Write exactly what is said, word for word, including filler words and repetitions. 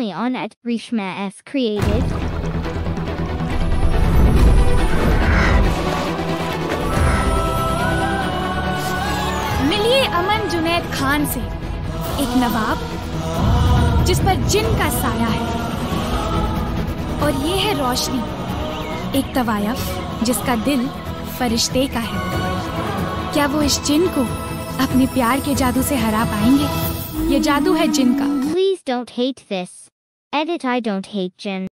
only on at Rishma S Created. मिलिए अमन जुनैद खान से, एक नवाब जिस पर जिन का साया है, और ये है रोशनी, एक तवायफ जिसका दिल फरिश्ते का है। क्या वो इस जिन को अपने प्यार के जादू से हरा पाएंगे? ये जादू है जिन का। Please don't hate this. Edit I don't hate Jin.